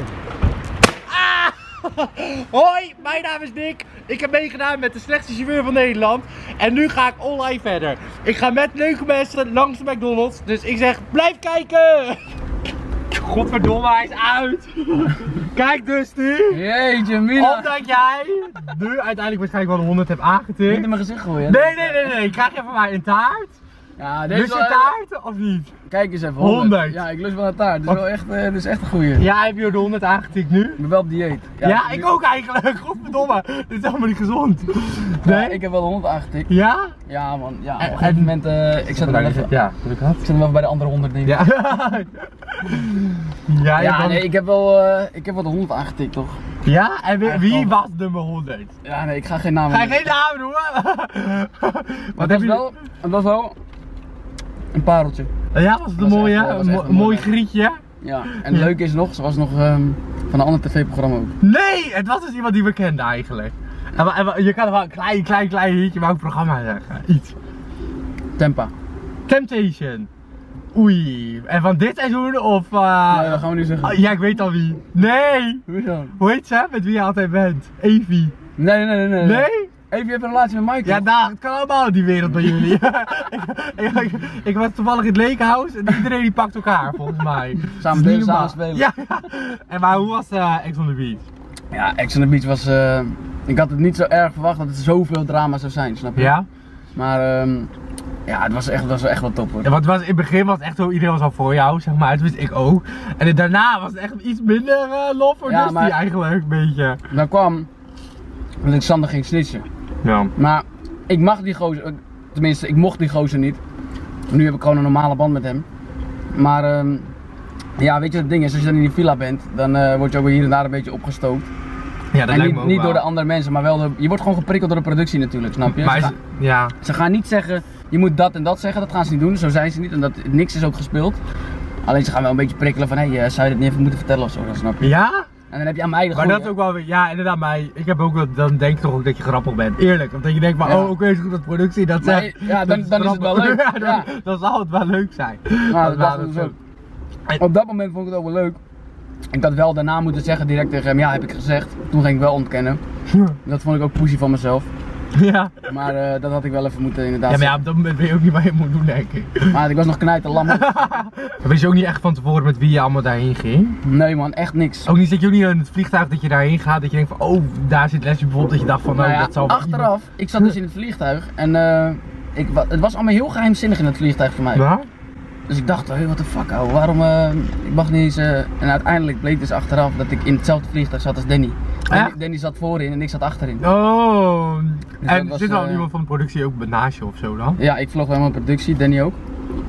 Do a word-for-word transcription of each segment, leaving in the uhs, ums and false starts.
Hoi, mijn naam is Nick. Ik heb meegedaan met de slechtste chauffeur van Nederland. En nu ga ik online verder. Ik ga met leuke mensen langs de McDonald's. Dus ik zeg, blijf kijken! Godverdomme, hij is uit! Kijk dus nu! Jeetje, Mina! Omdat jij nu uiteindelijk waarschijnlijk wel de honderd hebt aangetikt. Niet in mijn gezicht gooien. Nee, nee, nee, nee. Krijg je van mij een taart? Ja, deze Lust je taart of niet? Kijk eens even, honderd. Ja, ik lust wel een taart. Dit is wel echt, uh, dit is echt een goeie. Ja, heb je de honderd aangetikt nu? Ik ben wel op dieet. Ja, ja nu... ik ook eigenlijk. Godverdomme. Dit is helemaal niet gezond. Nee? Ja, ik heb wel de honderd aangetikt. Ja? Ja man, ja, op En, een gegeven moment, uh, ik zet hem wel even, ja, dat ik had. ik zet hem wel bij de andere honderd denk ik. Ja. ja, Ja, dan... nee, ik heb wel, uh, ik heb wel de honderd aangetikt toch? Ja? En wie, Echt wie wel. was nummer honderd? Ja, nee, ik ga geen naam Ga je noemen. geen naam noemen? Maar het was wel, het was wel een pareltje. Ja, was het een Was mooie, echt wel- was een echt mo- een mooi mooi grietje? Ja, en het leuke is nog, ze was nog um, van een ander tv-programma ook. Nee, het was dus iemand die we kenden eigenlijk. En, wa- en, wa- je kan wel een klein, klein, klein hitje welk programma zeggen. Iets. Tempa. Temptation. Oei. En van dit seizoen of... Uh... Nee, dat gaan we nu zeggen. Oh, ja, ik weet al wie. Nee. Wie dan? Hoe heet ze? Met wie je altijd bent? Evie. Nee, nee, nee, nee. Nee? Even, je hebt een relatie met Michael. Ja, nou, het kan allemaal in die wereld bij jullie. ik, ik, ik, ik was toevallig in het Lakehouse en iedereen die pakt elkaar, volgens mij. Samen Dat is delen, niet samen normaal. spelen. Ja, ja. En maar hoe was uh, Ex on the Beach? Ja, Ex on the Beach was, uh, ik had het niet zo erg verwacht dat het zoveel drama zou zijn, snap je? Ja? Maar um, ja, het was echt, het was echt wel top hoor. Ja, want het was, in het begin was het echt zo, iedereen was al voor jou, zeg maar, dat wist ik ook. En daarna was het echt iets minder uh, lof voor Ja, Dusty maar- eigenlijk, een beetje. Dan kwam, omdat Xander ging snitchen. Ja. Maar ik mag die gozer, tenminste ik mocht die gozer niet. Nu heb ik gewoon een normale band met hem. Maar um, ja, weet je wat het ding is, als je dan in die villa bent, dan uh, word je ook hier en daar een beetje opgestookt. Ja, dat En lijkt niet, me ook niet wel. door de andere mensen, maar wel de, je wordt gewoon geprikkeld door de productie natuurlijk, snap je? Maar Ze, is, ga- ja. ze gaan niet zeggen, je moet dat en dat zeggen, dat gaan ze niet doen, zo zijn ze niet en dat, niks is ook gespeeld. Alleen ze gaan wel een beetje prikkelen van, hé, hey, zou je dit niet even moeten vertellen of zo, dat snap je? Ja? En dan heb je aan mij de Maar goeie. dat is ook wel, weer- ja inderdaad, maar ik heb ook wel, dan denk ik toch ook dat je grappig bent, eerlijk. Omdat je denkt van, Ja. oh oké, is goed dat productie dat Nee, zegt. ja, dan- dat dan is het wel grappig. leuk. Ja, dan, Ja. dan zal het wel leuk zijn. Nou, dat dacht waren ik het dus ook. Op dat moment vond ik het ook wel leuk. Ik had wel daarna moeten zeggen direct tegen hem, ja heb ik gezegd. Toen ging ik wel ontkennen. Dat vond ik ook pushy van mezelf. Ja. Maar uh, dat had ik wel even moeten inderdaad Ja, maar ja, zeggen. op dat moment weet je ook niet wat je moet doen, denk ik. Maar ik was nog knijten lam. Wist je ook niet echt van tevoren met wie je allemaal daarheen ging? Nee man, echt niks. Ook niet, zit je ook niet in het vliegtuig dat je daarheen gaat, dat je denkt van, oh, daar zit Leslie bijvoorbeeld, dat je dacht van, nou, Nou ja, dat zal wel achteraf, iemand- ik zat dus in het vliegtuig en uh, ik, wa- het was allemaal heel geheimzinnig in het vliegtuig voor mij. Ja? Dus ik dacht, hé, what the fuck ouwe, waarom, uh, ik mag niet eens, uh, en uiteindelijk bleek dus achteraf dat ik in hetzelfde vliegtuig zat als Danny. Danny, Echt? Danny zat voorin en ik zat achterin. Oh. Dus En dat was, zit er al uh, iemand van de productie ook naast je of zo dan? Ja, ik vlog helemaal productie, Danny ook.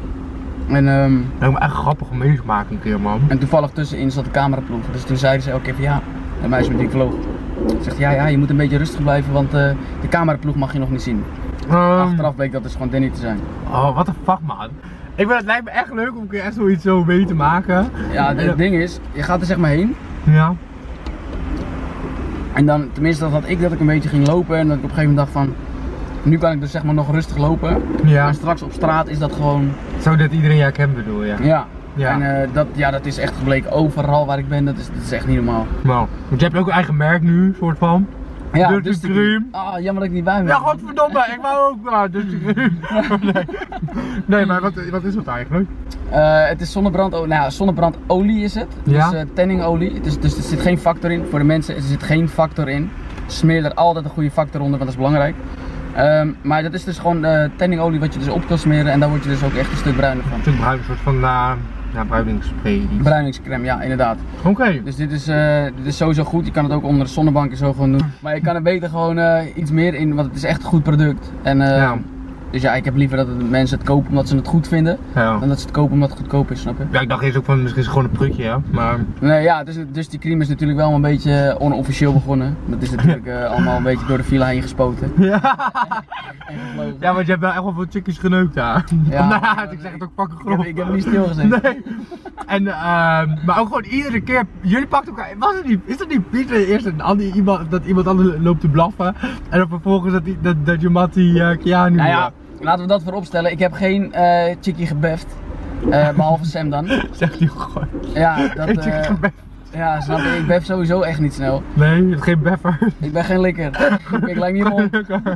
En, um, Lijkt me echt grappig om mee te maken een keer, man. en toevallig tussenin zat de cameraploeg, dus toen zeiden ze elke keer van ja, de meisje met wie ik vloog. Zegt ja, ja, je moet een beetje rustig blijven, want uh, de cameraploeg mag je nog niet zien. Um, Achteraf bleek dat dus gewoon Danny te zijn. Oh, what the fuck, man. Ik ben, het lijkt me echt leuk om een keer echt zoiets zo mee te maken. Ja, En het dan- ding is, je gaat er zeg maar heen. Ja. En dan, tenminste dat had ik dat ik een beetje ging lopen en dat ik op een gegeven moment dacht van, nu kan ik dus zeg maar nog rustig lopen. Ja. Maar straks op straat is dat gewoon, Zodat iedereen jou kent bedoel je? ja. Ja. En uh, dat, ja, dat is echt gebleken overal waar ik ben, dat is, dat is echt niet normaal. Nou, want je hebt ook een eigen merk nu, soort van. Ja, Dirty dus de Cream. Ah, jammer dat ik niet bij ben. Ja, godverdomme, ik wou ook maar Dirty Cream. Nee. Nee, maar wat, wat is dat eigenlijk? Uh, het is zonnebrandolie, nou ja, zonnebrandolie is het. Ja. Dus uh, tanningolie. Het is, dus er zit geen factor in. Voor de mensen, er zit geen factor in. Smeer er altijd een goede factor onder, want dat is belangrijk. Um, maar dat is dus gewoon uh, tanningolie wat je dus op kan smeren en daar word je dus ook echt een stuk bruiner van. Natuurlijk bruin, een soort van uh, ja, bruiningsspray. iets. Bruiningscreme, ja inderdaad. Oké. Okay. Dus dit is, uh, dit is sowieso goed. Je kan het ook onder de zonnebank en zo gewoon doen. Maar je kan er beter gewoon uh, iets meer in, want het is echt een goed product. En, uh, Ja. Dus ja, ik heb liever dat het, mensen het kopen omdat ze het goed vinden, Ja. dan dat ze het kopen omdat het goedkoop is, snap je? Ja, ik dacht eerst ook van misschien is het gewoon een prutje, ja. Maar... Nee, ja, dus, dus die cream is natuurlijk wel een beetje onofficieel begonnen. Dat is natuurlijk uh, allemaal een beetje door de villa heen gespoten. Ja. En gevlogen. Ja, want je hebt wel echt wel veel chickies geneukt daar. Ja, nou, ja, ik zeg het ook Ik fucking heb, grof. ik heb niet stilgezeten. Nee. En, uh, maar ook gewoon iedere keer, jullie pakten elkaar, was het niet, is het niet Pieter eerst een ander, iemand, dat iemand anders loopt te blaffen en dan vervolgens dat, die- dat, dat je Matti uh, Keanu... Nou ja, laten we dat voorop stellen. Ik heb geen uh, chickie gebeft. Uh, behalve Sam dan. Zegt hij gewoon. Ja, dat, Heeft je uh, gebeft? Ja, snap je, ik bef sowieso echt niet snel. Nee, je hebt geen beffer. Ik ben geen likker. Ik lijk niet op.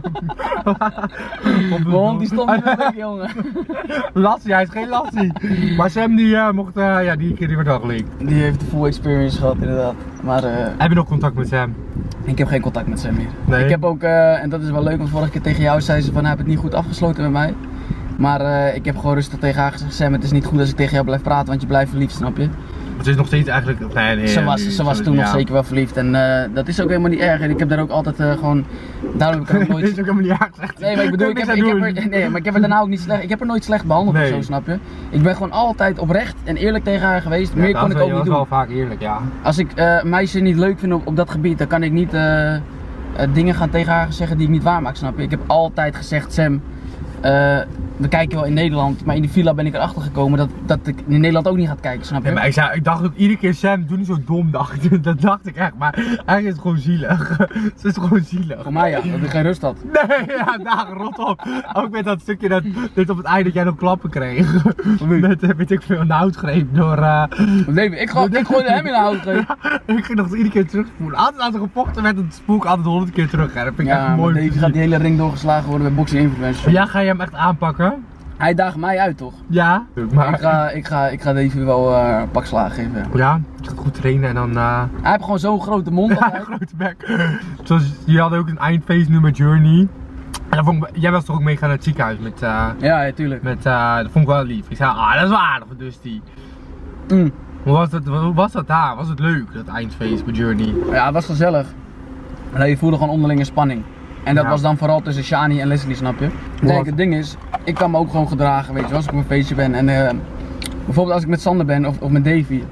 Mijn hond die stond niet meer, jongen. Lassie, hij is geen lassie. Maar Sam die uh, mocht, uh, ja, die keer die werd wel geleekt. Die heeft de full experience gehad, inderdaad. Maar uh, heb je nog contact met Sam? Ik heb geen contact met Sam meer. Nee. Ik heb ook, uh, en dat is wel leuk, want vorige keer tegen jou zei ze van, hij heeft het niet goed afgesloten met mij. Maar uh, ik heb gewoon rustig tegen haar gezegd, Sam, het is niet goed als ik tegen jou blijf praten, want je blijft verliefd, snap je? Ze is nog steeds eigenlijk... Nee, nee, ze was, nee, ze was toen ja. nog zeker wel verliefd en uh, dat is ook helemaal niet erg. En ik heb daar ook altijd uh, gewoon... Daarom heb ik haar nooit... Dat is ook helemaal niet erg gezegd. Nee, maar ik bedoel, ik heb, ik heb er, nee, maar ik heb er daarna ook niet slecht... Ik heb er nooit slecht behandeld nee. of zo, snap je? Ik ben gewoon altijd oprecht en eerlijk tegen haar geweest. Meer ja, kon ik ook niet doen. Dat is wel vaak eerlijk, ja. Als ik uh, een meisje niet leuk vind op, op dat gebied, dan kan ik niet uh, uh, dingen gaan tegen haar zeggen die ik niet waar maak, snap je? Ik heb altijd gezegd, Sam... Uh, we kijken wel in Nederland, maar in die villa ben ik erachter gekomen dat, dat ik in Nederland ook niet ga kijken, snap je? Ja, maar ik, zei, ik dacht ook iedere keer, Sam, doe niet zo dom, dacht ik. Dat dacht ik echt, maar eigenlijk is het gewoon zielig. Ze is gewoon zielig. Voor mij ja, dat ik geen rust had. Nee, ja, dagen, rot op. Ook met dat stukje, dat, dit op het einde dat jij nog klappen kreeg. Met, weet ik veel, een houtgreep door... Uh, nee, ik, go ik gooide hem in een houtgreep. Ja, ik ging nog iedere keer terugspoelen. Altijd als er gevochten werd, het spoel ik altijd honderd keer terug. Hè. Dat vind ik ja, echt mooi. Davey gaat die hele ring doorgeslagen worden met boxing influencers. Ja, ga je hem echt aanpakken? Hij daagt mij uit, toch? Ja. Maar... Ik ga, ik ga, ik ga Davey wel uh, een pak slagen geven. Ja, je gaat goed trainen en dan... Uh... Hij heeft gewoon zo'n grote mond. Ja, een grote bek. Zoals, je had ook een eindphase nu met Journey. En dat vond ik, jij was toch ook meegaan naar het ziekenhuis met... Uh, ja, ja, tuurlijk. Met, uh, dat vond ik wel lief. Ik zei, ah, dat is wel aardig voor Dusty. Mm. Hoe was dat, hoe was dat daar? Was het leuk, dat eindphase met Journey? Ja, het was gezellig. Maar je voelde gewoon onderlinge spanning. En dat ja. was dan vooral tussen Shani en Leslie, snap je? Kijk, het ding is, ik kan me ook gewoon gedragen, weet je, als ik op een feestje ben. En uh, bijvoorbeeld als ik met Sander ben of, of met Davey.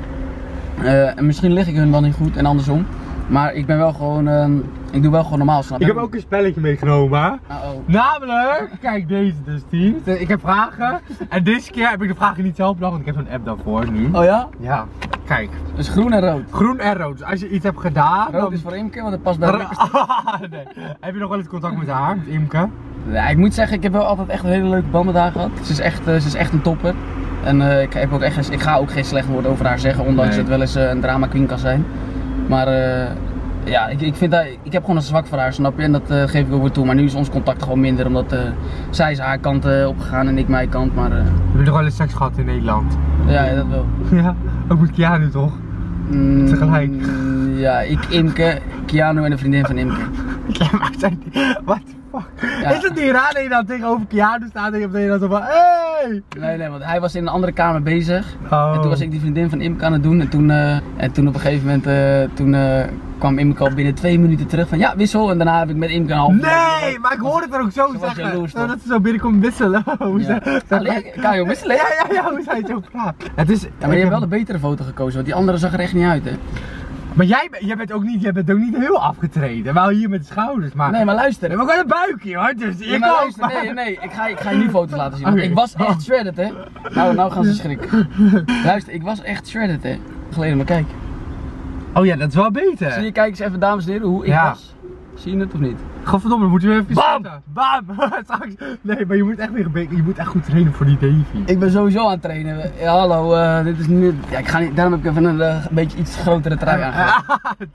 Uh, en misschien lig ik hun wel niet goed en andersom. Maar ik ben wel gewoon, uh, ik doe wel gewoon normaal, snap je? Ik heb ook een spelletje meegenomen. Uh -oh. Namelijk, kijk deze dus, team. Ik heb vragen. En deze keer heb ik de vragen niet zelf bedacht, want ik heb zo'n app daarvoor nu. Oh ja? Ja. Kijk. Dus groen en rood. Groen en rood. Dus als je iets hebt gedaan. Rood dan... is voor Imke, want het past bij de nee. Heb je nog wel eens contact met haar, met Imke? Ja, ik moet zeggen, ik heb wel altijd echt een hele leuke band met haar gehad. Ze is echt, uh, ze is echt een topper. En uh, ik, heb ook echt, ik ga ook geen slecht woord over haar zeggen, ondanks nee. dat het wel eens uh, een drama queen kan zijn. Maar uh, ja, ik, ik, vind dat, ik heb gewoon een zwak voor haar, snap je? En dat uh, geef ik ook weer toe. Maar nu is ons contact gewoon minder, omdat uh, zij is haar kant uh, opgegaan en ik mijn kant. Maar, uh... Heb je nog wel eens seks gehad in Nederland? Ja, ja dat wel. Ja, ook met Keanu toch? Mm, Tegelijk. Ja, ik, Imke, Keanu en een vriendin van Imke. Ja, maar zijn die... What the fuck? Ja. Is het niet raar dat je dan tegenover Keanu staat en je dan zo van hey! Nee, nee, want hij was in een andere kamer bezig. Oh. En toen was ik die vriendin van Imke aan het doen. En toen, uh, en toen op een gegeven moment uh, toen, uh, kwam Imke al binnen twee minuten terug van ja, wissel. En daarna heb ik met Imke een half Nee, uh, maar ik hoorde het er ook zo ze zeggen. Jaloers, zo dat ze zo binnenkomt wisselen. Hoe ja. Allee, kan je wisselen? Ja, ja, ja, hoe zij zo praat. Het is, ja, maar je hebt wel de betere foto gekozen, want die andere zag er echt niet uit, hè? Maar jij, jij, bent ook niet, jij bent ook niet heel afgetreden, wel hier met de schouders, maar... Nee, maar luister. We hebben ook wel een buikje hoor, dus nee, maar luister, maar... nee, nee, ik ga, ik ga je nu foto's laten zien, want okay. Ik was echt shredded, hè. Nou, nou gaan ze schrikken. Luister, ik was echt shredded, hè. Geleden maar kijk. Oh ja, dat is wel beter. Zie je, kijk eens even, dames en heren, hoe ik ja. was. Zie je het of niet? Godverdomme, dan moet je even Bam! Bam! Nee, maar je moet echt weer je moet echt goed trainen voor die Davey. Ik ben sowieso aan het trainen. Ja, hallo, uh, dit is nu. Ja, ik ga niet. Daarom heb ik even een, uh, een beetje iets grotere trui aangehad.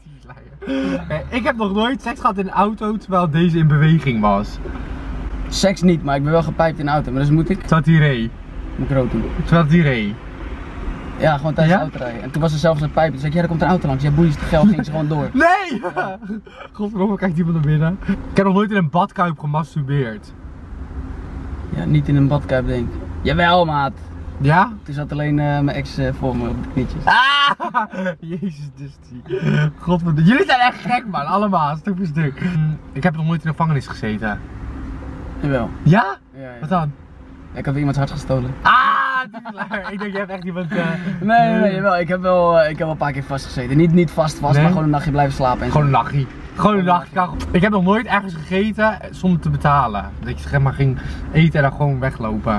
Okay, ik heb nog nooit seks gehad in een auto terwijl deze in beweging was. Seks niet, maar ik ben wel gepijpt in de auto, maar dus moet ik. Terwijl die reed. Moet ik rood doen. Terwijl die reed. Ja, gewoon tijdens ja? de autorijden. En toen was er zelfs een pijp. Toen zei ik, ja, er komt een auto langs. Ja, boeien, is te geld, ging ze gewoon door. Nee! Ja. Godverdomme, kijkt iemand naar binnen. Ik heb nog nooit in een badkuip gemasturbeerd. Ja, niet in een badkuip, denk ik. Jawel, maat. Ja? Toen zat alleen uh, mijn ex uh, voor me op de knietjes. Ah! Jezus, Dusty. Godverdomme. Jullie zijn echt gek, man. Allemaal, stuk voor stuk. Ik heb nog nooit in de gevangenis gezeten. Jawel. Ja? Ja, ja. Wat dan? Ik heb iemands hart gestolen. Ah! Ik denk, je hebt echt iemand... Uh... Nee, nee, nee, wel. Ik heb wel, uh, ik heb wel een paar keer vastgezeten. Niet, niet vast vast, nee? Maar gewoon een nachtje blijven slapen en gewoon zo. Een nachtje. Gewoon een nachtje. Ik heb nog nooit ergens gegeten zonder te betalen. Dat je zeg maar ging eten en dan gewoon weglopen.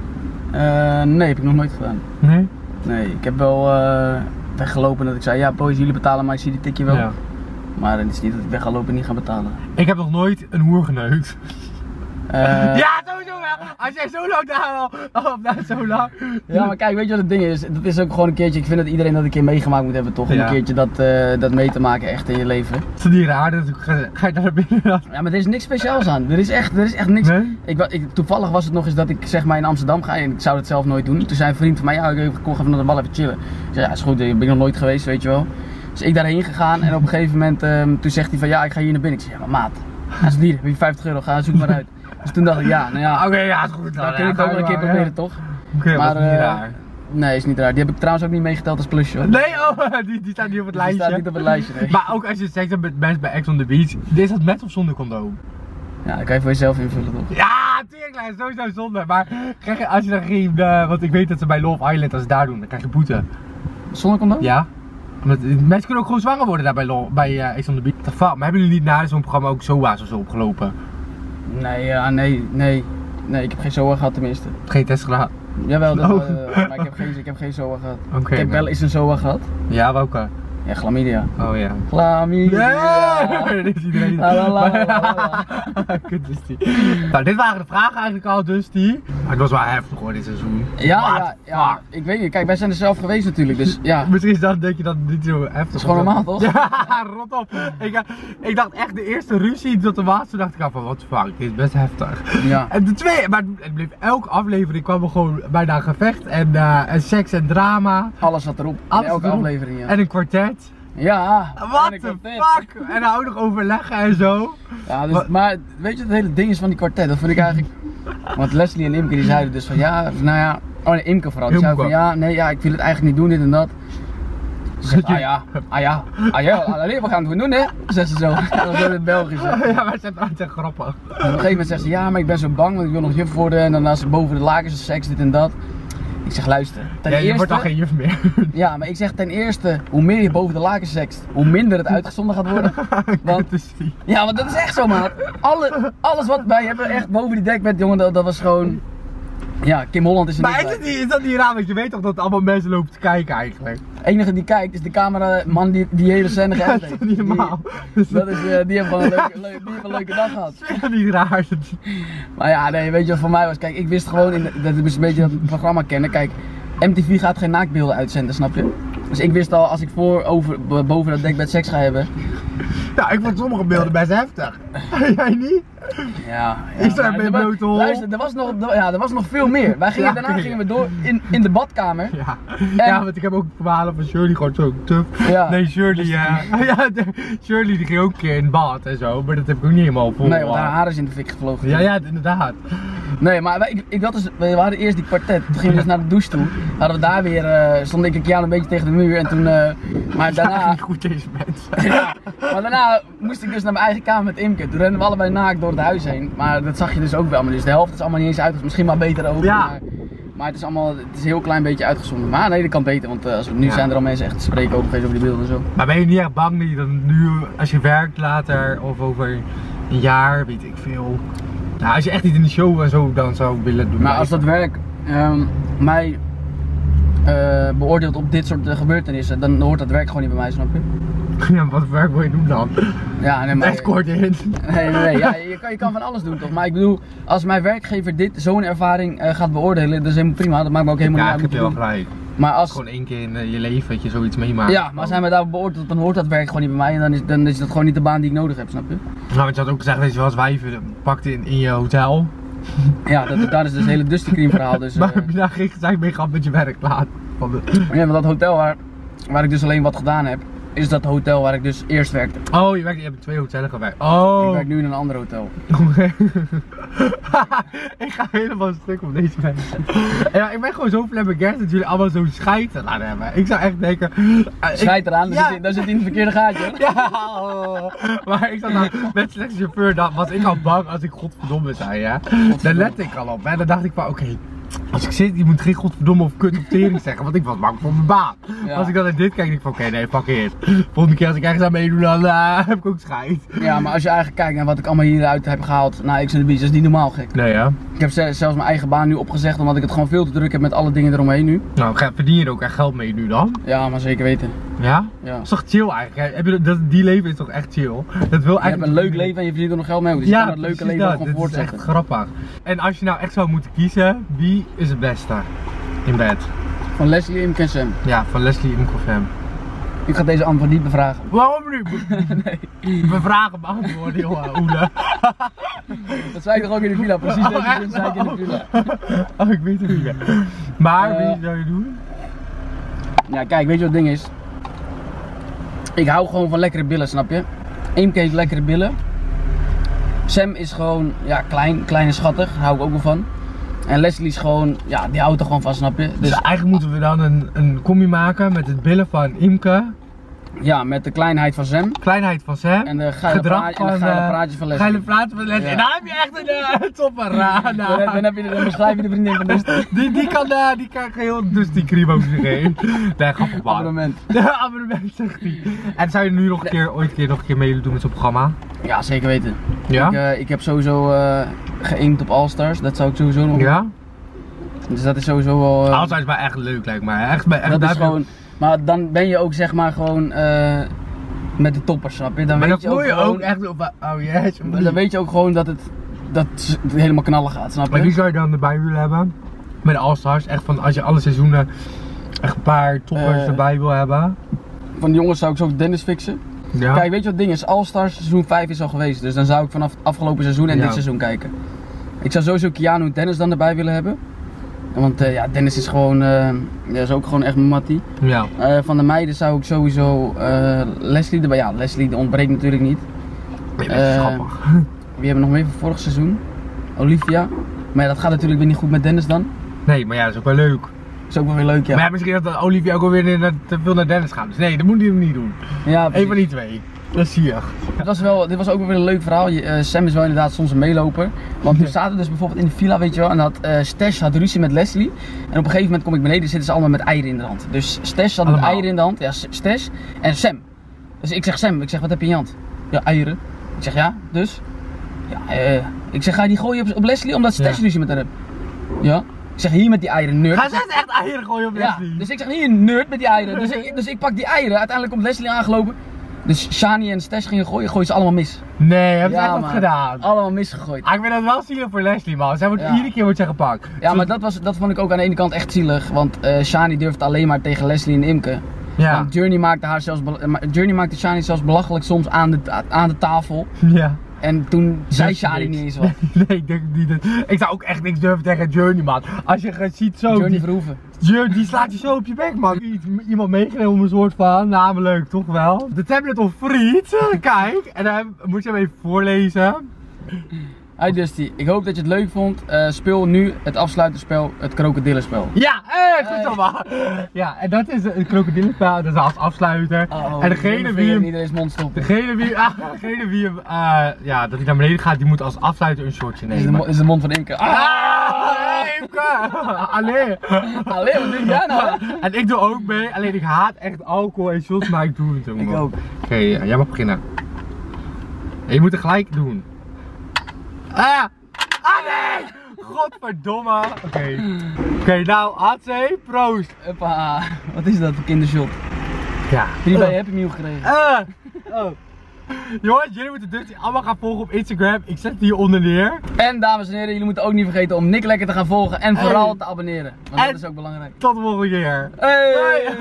Uh, nee, heb ik nog nooit gedaan. Nee? Nee, ik heb wel uh, weggelopen dat ik zei, ja boys, jullie betalen, maar ik zie die tikje wel. Ja. Maar het is niet dat ik weg ga lopen en niet ga betalen. Ik heb nog nooit een hoer geneukt. Uh... Ja, sowieso wel! als jij zo lang daar al, of nou zo lang. Ja, maar kijk, weet je wat het ding is? Dat is ook gewoon een keertje, ik vind dat iedereen dat een keer meegemaakt moet hebben toch? Om Ja. een keertje dat, uh, dat mee te maken echt in je leven. Is dat niet raar? Dat ga, ga je naar binnen dan? Ja, maar er is niks speciaals aan. Er is echt, er is echt niks. Nee? Ik, wa- ik, toevallig was het nog eens dat ik zeg maar in Amsterdam ga en ik zou dat zelf nooit doen. Toen zei een vriend van mij, ja, ik kon even naar de bal even chillen. Ik zei, ja, is goed, ik ben nog nooit geweest, weet je wel. Dus ik daarheen gegaan en op een gegeven moment, um, toen zegt hij van, ja, ik ga hier naar binnen. Ik zei, ja, maar maat, hij is hier, heb je vijftig euro, ga zoek maar uit. Dus toen dacht ik, ja, nou ja, Oké, okay, ja, is goed. dat kun ik ook wel een keer proberen, toch? Oké, okay, maar dat is niet uh, raar. Nee, is niet raar. Die heb ik trouwens ook niet meegeteld als plusje hoor. Nee, oh, die, die staat niet op het Die lijstje. staat niet op het lijstje, nee. Maar ook als je seks hebt met mensen bij Ex on the Beach, is dat met of zonder condoom? Ja, dat kan je voor jezelf invullen toch? Ja, tuurlijk, sowieso zonder. Maar krijg je, als je dan geen, uh, want ik weet dat ze bij Love Island, als ze daar doen, dan krijg je boete. Zonder condoom? Ja. Omdat, mensen kunnen ook gewoon zwanger worden daar bij, Lo bij uh, Ex on the Beach. The fuck, maar hebben jullie niet na zo'n programma ook S O A's of zo opgelopen? Nee, ja, nee, nee. Nee, ik heb geen S O A gehad tenminste. Geen test gedaan? Jawel, dat, Oh. uh, maar ik heb geen, ik heb geen S O A gehad. Oké. Ik heb wel eens een S O A gehad. Ja, welke? Ja, chlamydia. Oh ja. Chlamydia. Nee, dit is iedereen. La, la, la, la, la. Kut is die. Nou, dit waren de vragen eigenlijk al, dus die. Maar het was wel heftig hoor, dit seizoen. Ja, What ja, the ja, fuck? ik weet niet. Kijk, wij zijn er zelf geweest natuurlijk, dus ja. Misschien is dat, denk je dat het niet zo heftig Dat is gewoon normaal, toch? Ja, rot op. Ik, ik dacht echt de eerste ruzie dat er was, toen dacht ik al van, what the fuck, dit is best heftig. Ja. En de tweede, maar het bleef elke aflevering kwam er gewoon bijna een gevecht en, uh, en seks en drama. Alles zat erop. Alles in elke erop. aflevering, ja. En een kwartet. Ja. What en ik the heb dit. fuck? En dan ook nog overleggen en zo. Ja, dus, Wat- maar weet je, het hele ding is van die kwartet, dat vind ik eigenlijk. Want Leslie en Imke die zeiden dus van ja, nou ja, oh nee, Imke vooral, die zei Imke. van ja, nee, ja, ik wil het eigenlijk niet doen, dit en dat. Ze zegt, ah ja, ah ja, ah ja, allee, we gaan het gewoon doen hè, zegt ze zo. Dat was in het Belgisch. hè. Ja, maar het is echt grappig. En op een gegeven moment zegt ze ja, maar ik ben zo bang, want ik wil nog juf worden en dan als ze boven de lakens seks, dit en dat. Ik zeg luister, ten Ja, je eerste, wordt al geen juf meer. ja, maar ik zeg ten eerste, hoe meer je boven de lakens sext, hoe minder het uitgezonden gaat worden. Want Kut is die. ja, want dat is echt zo, maat. Alle, alles wat wij hebben echt boven die dekbed, jongen, dat, dat was gewoon. Ja, Kim Holland is er Maar niet is, bij. het niet, is dat niet raar? Want je weet toch dat allemaal mensen lopen te kijken eigenlijk? De enige die kijkt is de cameraman die die hele scène geëdit Dat is heeft. toch niet Die- normaal? Dat is, eh, die heeft gewoon een leuke, leuk, die heeft een leuke dag gehad. Is dat niet raar? Maar ja, nee, weet je wat voor mij was? Kijk, ik wist gewoon in, dat ik dus een beetje dat programma kennen. Kijk, M T V gaat geen naaktbeelden uitzenden, snap je? Dus ik wist al, als ik voor over, boven dat dekbed seks ga hebben. Nou, ik vond sommige beelden best heftig. Jij niet? Ja, ja Ik sta maar bij een er wa- blote hol. Luister, er was, nog, ja, er was nog veel meer. Wij gingen, Ja, daarna oké. gingen we door in, in de badkamer. Ja. En- Ja, want ik heb ook verhalen van Shirley gewoon zo tough. Ja. Nee, Shirley, ja. ja de, Shirley die ging ook een keer in het bad en zo, maar dat heb ik ook niet helemaal vol. Nee, want haar haar is in de fik gevlogen. Ja, ja, inderdaad. Nee, maar wij, ik, ik had dus, we hadden eerst die kwartet, toen gingen we dus naar de douche toe. Hadden we daar weer, uh, stond ik een keer een beetje tegen de muur en toen, uh, maar Ja, daarna, niet goed deze mensen. ja, maar daarna moest ik dus naar mijn eigen kamer met Imke. Toen renden we allebei naakt door het huis heen, maar dat zag je dus ook wel. Maar dus de helft is allemaal niet eens uit, misschien maar beter ook. Ja. Maar, maar het is allemaal, het is een heel klein beetje uitgezonden. Maar nee, dat kan beter, want uh, als we, nu Ja. zijn er al mensen echt te spreken over, over die beelden en zo. Maar ben je niet echt bang dat je dan nu, als je werkt later of over een jaar, weet ik veel. Nou, als je echt niet in de show en zo dan zou willen doen. Maar als dat werk um, mij uh, beoordeelt op dit soort uh, gebeurtenissen, dan hoort dat werk gewoon niet bij mij, snap je? Ja, wat voor werk wil je doen dan? Ja, nee, maar... Escort in. Nee, nee, nee. Ja, je, kan, je kan van alles doen toch? Maar ik bedoel, als mijn werkgever dit, zo'n ervaring uh, gaat beoordelen, dat is helemaal prima. Dat maakt me ook helemaal Ja, niet ik uit. heb je wat wel je doet. gelijk. Maar als, Gewoon één keer in uh, je leven dat je zoiets meemaakt. ja, maar als hij mij daar beoordeelt, dan hoort dat werk gewoon niet bij mij. En dan is, dan is dat gewoon niet de baan die ik nodig heb, snap je? Nou, want je had ook gezegd dat je wel eens wijven pakte in, in je hotel. Ja, dat, dat is dus het hele Dusty Cream verhaal. Dus, uh, Maar heb je daar geen gezeik mee gehad met je werk laat? Van de... ja, want dat hotel waar, waar ik dus alleen wat gedaan heb, is dat hotel waar ik dus eerst werkte. Oh, je, werkt, je hebt in twee hotellen gewerkt. Oh. Ik werk nu in een ander hotel. Ik ga helemaal stuk op deze mensen. Ja, ik ben gewoon zo flabbergasted dat jullie allemaal zo'n scheid aan hebben. Ik zou echt denken... uh, Schijt eraan, dan, Ja. zit, dan zit hij in het verkeerde gaatje. Hoor. Ja, oh. Maar ik zat nou met slechte chauffeur, dan was ik al bang als ik godverdomme zei, ja. Daar lette ik al op. En dan dacht ik van, oké, okay, als ik zit, je moet geen godverdomme of kut of tering zeggen, want ik was bang voor mijn baan. Ja. Als ik dan naar dit kijk, denk ik van, oké, okay, nee, fuck it. Volgende keer als ik ergens aan meedoe, dan uh, heb ik ook scheid. Ja, maar als je eigenlijk kijkt naar wat ik allemaal hieruit heb gehaald, nou, ik zit de beach, dat is niet normaal gek. Nee, ja. heb zelfs mijn eigen baan nu opgezegd omdat ik het gewoon veel te druk heb met alle dingen eromheen nu. Nou, verdien je er ook echt geld mee nu dan? Ja, maar zeker weten. Ja? Ja. Dat is toch chill eigenlijk? Heb je, dat, die leven is toch echt chill? Dat wil Je hebt een leuk leven en je verdient er nog geld mee ook. Dus je ja, kan dat leuke leven dat. ook gewoon Dit is voortzetten. echt grappig. En als je nou echt zou moeten kiezen, wie is het beste in bed? Van Leslie, Imke en Sam. Ja, van Leslie en Fem. Ik ga deze antwoord niet bevragen. Waarom nu? Nee. We vragen beantwoorden, jongen, Oele. Dat zei ik toch ook in de villa, precies deze Oh, zin zei ik in de villa. Oh, ik weet het niet meer. Maar Uh, wie zou je doen? Ja, kijk, weet je wat het ding is? Ik hou gewoon van lekkere billen, snap je? Imke heeft lekkere billen. Sam is gewoon, ja, klein, klein en schattig, daar hou ik ook wel van. En Leslie is gewoon, ja, die houdt er gewoon van, snap je? Dus Dus eigenlijk moeten we dan een, een combi maken met het billen van Imke, ja, met de kleinheid van Sam. kleinheid van Sam, En de geile, gedrag praat, en de van, geile eh, praatjes van Leslie. geile praten van Leslie. Ja. En dan heb je echt een uh, topper. Dan, heb- dan heb je de, dan beschrijf je de vriendin van Dusty. Die, die kan, uh, die kan heel dus die cream over zich heen. Nee, grappig man. Abonnement. Ja, abonnement zegt hij. En zou je nu nog een keer, ooit een keer nog een keer mee doen met zo'n programma? Ja, zeker weten. Ja? Ik, uh, ik heb sowieso uh, geïnkt op All-Stars, dat zou ik sowieso nog doen. Ja? Dus dat is sowieso wel... Uh, Altijd is maar echt leuk lijkt mij. Echt, echt, dat daar is heb je- gewoon... Maar dan ben je ook zeg maar gewoon uh, met de toppers, snap je? Dan Maar dan weet je ook, voel je gewoon, ook echt op, oh yes. dan weet je ook gewoon dat het, dat het helemaal knallen gaat, snap Maar wie je? zou je dan erbij willen hebben? Met de All-Stars, echt van als je alle seizoenen echt een paar toppers Uh, erbij wil hebben. Van de jongens zou ik zo Dennis fixen. Ja. Kijk, weet je wat het ding is? All-Stars seizoen vijf is al geweest, dus dan zou ik vanaf het afgelopen seizoen en Ja. dit seizoen kijken. Ik zou sowieso Keanu en Dennis dan erbij willen hebben. Want uh, ja, Dennis is gewoon, uh, ja, is ook gewoon echt mijn mattie. Ja. Uh, van de meiden zou ik sowieso uh, Leslie erbij, ja Leslie die ontbreekt natuurlijk niet. Nee, dat is Eh, grappig. Wie hebben we nog meer van vorig seizoen? Olivia. Maar ja, dat gaat natuurlijk weer niet goed met Dennis dan. Nee, maar ja, dat is ook wel leuk. Is ook wel weer leuk, ja. Maar ja, misschien dat Olivia ook alweer naar- te veel naar Dennis gaat. Dus nee, dat moet hij hem niet doen. Ja, Eén precies. van die twee. Dat is zielig. Dit was, wel, dit was ook weer een leuk verhaal. Je, uh, Sam is wel inderdaad soms een meeloper. Want we zaten dus bijvoorbeeld in de villa, weet je wel. En had, uh, Stash had ruzie met Leslie. En op een gegeven moment kom ik beneden, zitten ze allemaal met eieren in de hand. Dus Stash had met Allemaal? eieren in de hand. Ja, S- Stash en Sam. Dus ik zeg Sam, ik zeg wat heb je in je hand? Ja, eieren. Ik zeg ja, dus? Ja, uh, ik zeg ga je die gooien op, op Leslie omdat Stash Ja. ruzie met haar heeft? Ja. Ik zeg hier met die eieren, nerd. Ga ze echt eieren gooien op Ja, Leslie? dus ik zeg hier nerd met die eieren. Dus ik, dus ik pak die eieren. Uiteindelijk komt Leslie aangelopen. Dus Shani en Stash gingen gooien, gooien ze allemaal mis. Nee, hebben ze Ja, echt wat man. gedaan? Allemaal misgegooid. Ah, ik vind dat wel zielig voor Leslie, man. Zij wordt Ja. iedere keer wordt zij gepakt. Ja, maar dat, was, dat vond ik ook aan de ene kant echt zielig. Want eh Shani durfde alleen maar tegen Leslie en Imke. Ja. Want Journey maakte haar zelfs bela- ma- Journey maakte Shani zelfs belachelijk soms aan de, aan de tafel. Ja. En toen zei Dus Shani niks. niet eens wat. Nee, ik denk niet dat... Ik zou ook echt niks durven tegen Journey, man. Als je gaat ziet zo... Journey die, Verhoeven. Journey, die slaat je zo op je bek, man. Iets- Iemand meegenomen om een soort van... Namelijk, toch wel? De tablet of friet. Kijk. En dan moet je hem even voorlezen. Hi Dusty, ik hoop dat je het leuk vond. Eh, speel nu het afsluiterspel, het krokodillenspel. Ja, eh, goed Hey. zo, man. Ja, en dat is het krokodillenspel. Dat is als afsluiter. Oh, en degene wie hem... iedereen's mond stoppen. Degene wie, ah, degene wie hem, eh, ja, dat hij naar beneden gaat, die moet als afsluiter een shortje Dit is de, nemen. mo- is de mond van Imke. Ah, Ah, Imke! Allee! Allee, wat doe jij nou? En ik doe ook mee, alleen ik haat echt alcohol en shots, maar ik doe het ook. Ik man. ook. Oké, ja, jij mag beginnen. En je moet het gelijk doen. Ah! Ah nee! Godverdomme! Oké. Oké, nou, Hatze, proost! Hoppa, wat is dat voor kindershot? Ja. Heb je die bij Happy Meal gekregen? Ah! Oh. Jongens, jullie moeten Dusty allemaal gaan volgen op Instagram. Ik zet het hieronder neer. En dames en heren, jullie moeten ook niet vergeten om Nick Lekker te gaan volgen en vooral Hey. te abonneren. Want En- dat is ook belangrijk. Tot de volgende keer. Hey. Bye.